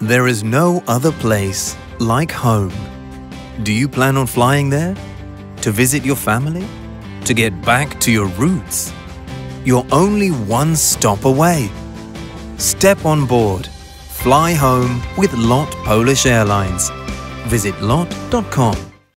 There is no other place like home. Do you plan on flying there? To visit your family? To get back to your roots? You're only one stop away. Step on board. Fly home with LOT Polish Airlines. Visit lot.com.